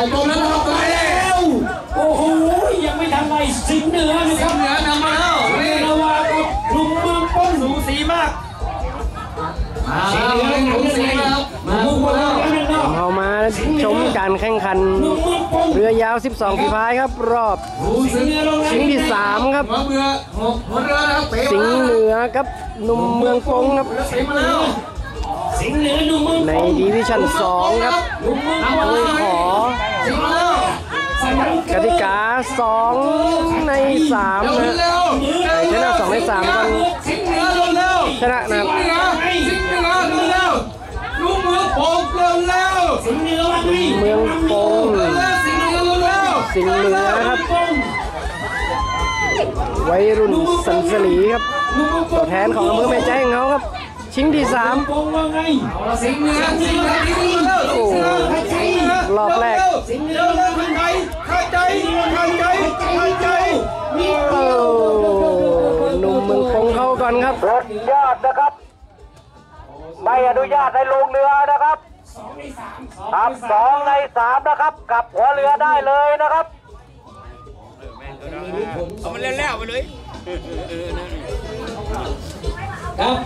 ตรงนั้นเข้าไปแล้วโอ้โหยังไม่ทันไรสิงห์เหนือนะครับเหนือนำมาแล้วนี่ระวากับลุงเมืองป้นสูสีมากสิงห์เหนือสูสีครับมาลุงมาแล้วเอามาชมการแข่งขันเรือยาว12ฝีพายครับรอบชิงที่3ครับสิงห์เหนือกับหนุ่มเมืองปงครับในดิวิชั่น2ครับโดยขอกติกา2 ใน 3นะชนะ2 ใน 3กันชนะนะครับเมืองปงเร็วสิงห์เหนือเมืองปงสิงห์เหนือครับวัยรุ่นสันสลีครับตัวแทนของอำเภอแม่แจ้งเขาครับชิงที่3โอ้รอบแรกหนุ่มเมืองปงเข้าก่อนครับรถยอดนะครับไม่อนุญาตให้ลงเรือนะครับครับ2 ใน 3นะครับกลับหัวเรือได้เลยนะครับเอามันแล้วไปเลยครับ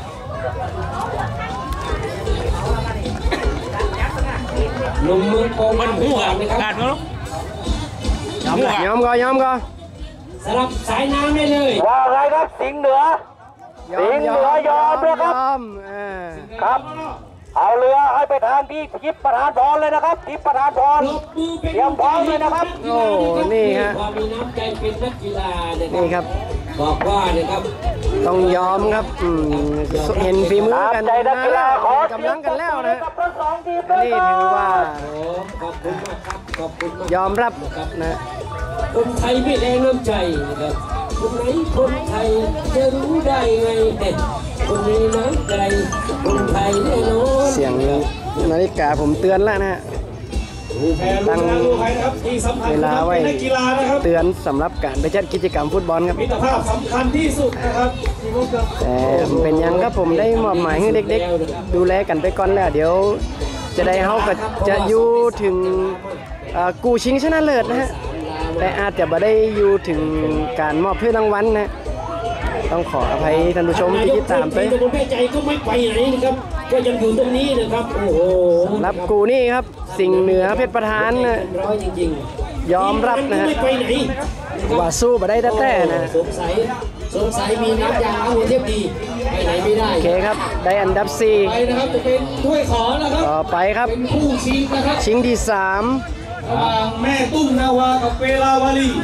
ลุงเมืองปงมันหัวขาดมั้งยอมก็สลับสายน้ำได้เลยว่าไงครับสิงห์เหนือยอมนะครับครับเอาเรือให้ไปทางที่ทิพย์ประธานพรเลยนะครับทิพย์ประธานพรเตรียมพร้อมเลยนะครับโอ้นี่ฮะความมีน้ำใจเป็นนักกีฬานี่ครับบอกว่าเนี่ยครับต้องยอมครับเห็นฝีมือกันนะกำลังกันแล้วนะนี่ถือว่าขอบคุณมากครับขอบคุณยอมรับนะคนไทยไม่แรงน้ำใจนะครับคนไหนคนไทยจะรู้ได้ไงคนมีน้ำใจคนไทยแน่นอนเสียงนาฬิกาผมเตือนแล้วนะฮะตั้งเวลาไว้เตือนสำหรับการไปจัดกิจกรรมฟุตบอลครับมิตรภาพสำคัญที่สุดนะครับแต่เป็นยังครับผมได้มอบหมายให้เด็กๆดูแลกันไปก่อนแล้วเดี๋ยวจะได้เขาก็จะอยู่ถึงกูชิงชนะเลิศนะฮะแต่อาจจะไม่ได้อยู่ถึงการมอบถ้วยรางวัลนะต้องขออภัยท่านผู้ชมที่ติดตามไปแต่คนแพ้ใจก็ไม่ไปไหนนะครับก็ยังอยู่ตรงนี้นะครับโอ้โหรับกูนี่ครับสิงห์เหนือเพชรประธานนะยอมรับนะฮะว่าสู้มาได้แต่นะสงสัยมีน้ำยาหัวเทียบดีไปไหนไม่ได้โอเคครับได้อันดับ4 ไปนะครับจะเป็นถ้วยขอนะครับต่อไปครับเป็นคู่ชิงนะครับชิงที่3 ระหว่างแม่ตุ้มนาวากับเวลาวารี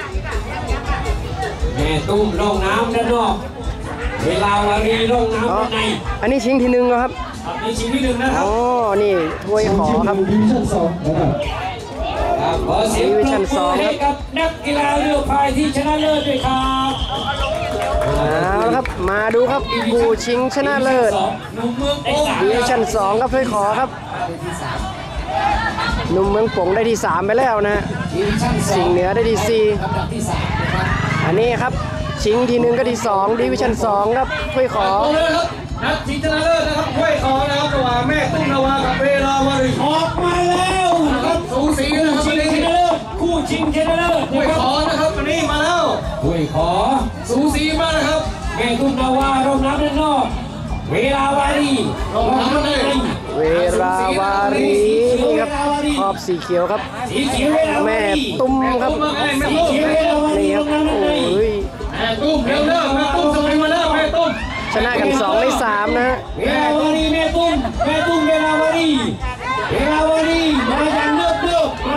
แม่ตุ้มร่องน้ำด้านนอกเวลาวารีร่องน้ำด้านในอันนี้ชิงที่1ครับนี่ชิงที่1นะครับอ๋อนี่ถ้วยขอครับดิวิชั่น2นะครับขอเสียงปรบมือให้กับนักกีฬาเรือพายที่ชนะเลิศด้วยครับเอาครับมาดูครับกูชิงชนะเลิศดิวิชั่น2ครับถ้วยขอครับหนุ่มเมืองปงได้ที่3ไปแล้วนะสิงห์เหนือได้ที่4อันนี้ครับชิงที่1ก็ที่2ดิวิชั่น2ครับถ้วยขอนัดชิงชนะเลิศนะครับถ้วยขอนะครับระหว่างแม่ตุ้มนาวากับเวลาวารีออกมาแล้วครับสูสีนะครับคู่ชิงชนะเลิศถ้วยขอนะครับวันนี้มาแล้วถ้วยขอสูสีมากนะครับแม่ตุ้มนาวาร่องน้ำด้านนอกเวลาวารีร่องน้ำด้านในเวลาวารีนี่ครับขอบสีเขียวครับแม่ตุ้มครับนี่ครับโอ้ยแม่ตุ้มเร็วแม่ตุ้มสมัยมาแล้วแม่ตุ้มชนะกัน2 ใน 3นะฮะเวลาวารีแม่ตุ้มเวลาวารีมาอย่างเนิบ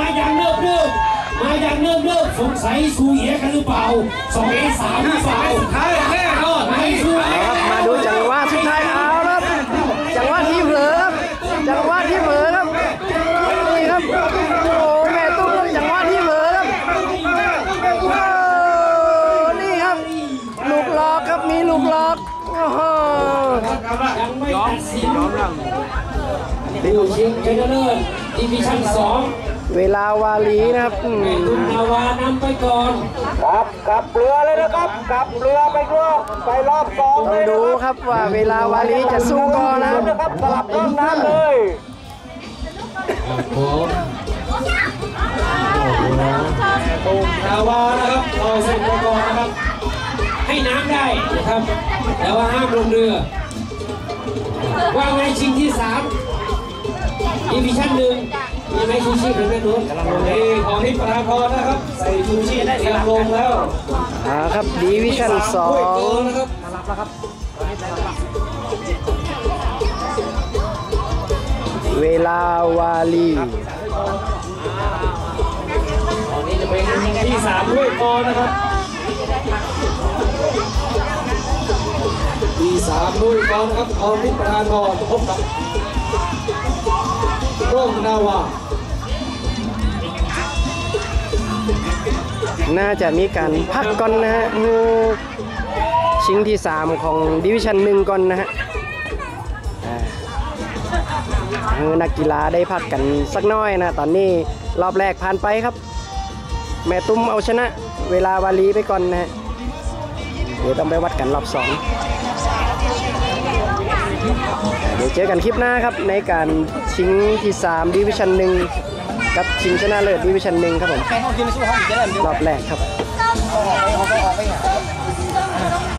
สงสัยสูเอียกันหรือเปล่า2 ใน 3หรือเปล่าท้ายแน่นอนมาดูจังหวะสุดท้ายเอาครับจังหวะที่เผลอครับนี่ครับโอ้แม่ตุ้มจังหวะที่เผลอครับนี่ครับลูกหลอกครับมีลูกหลอกยอมแล้วดูชิงชนะเลิศดิวิชั่น2 เวลาวารีนะครับตุ้มนาวานำไปก่อนกลับเรือเลยนะครับกลับเรือไปรอบ2 ต้องดูครับว่าเวลาวารีจะสู้ก่อนนะครับสลับร่องน้ำเลยตรงนาวานะครับเอาเส้นไปก่อนนะครับให้น้ำได้นะครับแต่ว่าห้ามลงเรือว่าไงชิงที่3ดิวิชั่น1มีไหมชูชีพหรือไม่นู้นกำลังลงเองของนิพพานพรนะครับใส่ชูชีพได้กำลังลงแล้วครับดิวิชั่น2 นะครับเวลาวาลีนี่จะเป็นที่3ด้วยกอนะครับที่3ด้วยกอนะครับของนิพพานพรพบกับร่มนาวาน่าจะมีการพักก่อนนะฮะชิงที่3ของดิวิชั่น1ก่อนนะฮะนักกีฬาได้พักกันสักน้อยนะตอนนี้รอบแรกผ่านไปครับแม่ตุ้มเอาชนะเวลาวาลีไปก่อนนะฮะเดี๋ยวต้องไปวัดกันรอบ2เดี๋ยวเจอกันคลิปหน้าครับในการชิงที่3ดิวิชั่น1กับชิงชนะเลิศดิวิชั่น1ครับผมรอบแรกครับ